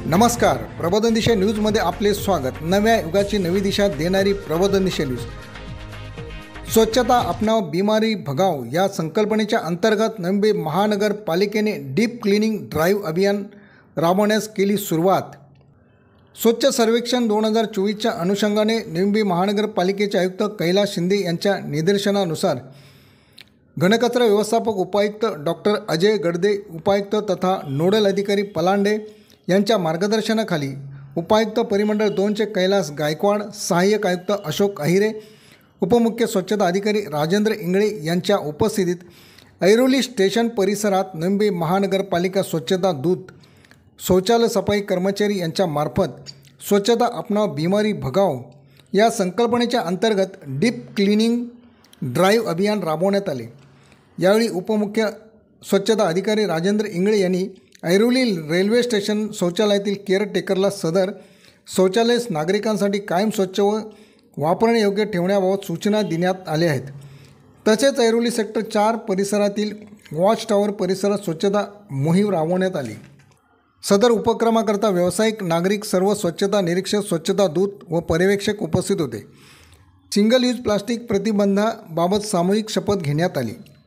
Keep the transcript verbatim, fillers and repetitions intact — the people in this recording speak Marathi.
नमस्कार, प्रबोधन दिशा न्यूजमध्ये आपले स्वागत। नव्या युगाची नवी दिशा देणारी प्रबोधन दिशा न्यूज। स्वच्छता अपनाव बीमारी भगाव या संकल्पनेच्या अंतर्गत नवी महानगरपालिकेने डीप क्लिनिंग ड्राईव्ह अभियान राबवण्यास केली सुरुवात। स्वच्छ सर्वेक्षण दोन हजार चोवीसच्या अनुषंगाने नवी महानगरपालिकेचे आयुक्त कैलास शिंदे यांच्या निर्देशनानुसार घनकचरा व्यवस्थापक उपायुक्त डॉक्टर अजय गडदे, उपायुक्त तथा नोडल अधिकारी पलांडे यांच्या मार्गदर्शनाखाली उपायुक्त परिमंडळ दोनचे कैलास गायकवाड, सहाय्यक आयुक्त अशोक अहिरे, उपमुख्य स्वच्छता अधिकारी राजेंद्र इंगळे यांच्या उपस्थितीत ऐरोली स्टेशन परिसरात नवी महानगरपालिका स्वच्छता दूत, शौचालय सफाई कर्मचारी यांच्या मार्फत स्वच्छता अपनाव बीमारी भगाव या संकल्पनेच्या अंतर्गत डीप क्लिनिंग ड्राईव्ह अभियान राबवण्यात आले। यावेळी उपमुख्य स्वच्छता अधिकारी राजेंद्र इंगळे यांनी ऐरोली रेल्वे स्टेशन शौचालयातील केअरटेकरला सदर शौचालय नागरिकांसाठी कायम स्वच्छ व वापरण्यायोग्य ठेवण्याबाबत सूचना देण्यात आल्या आहेत। तसेच ऐरोली सेक्टर चार परिसरातील वॉच टॉवर परिसरात स्वच्छता मोहीम राबवण्यात आली। सदर उपक्रमाकरता व्यावसायिक, नागरिक, सर्व स्वच्छता निरीक्षक, स्वच्छता दूत व पर्यवेक्षक उपस्थित होते। सिंगल यूज प्लास्टिक प्रतिबंधाबाबत सामूहिक शपथ घेण्यात आली।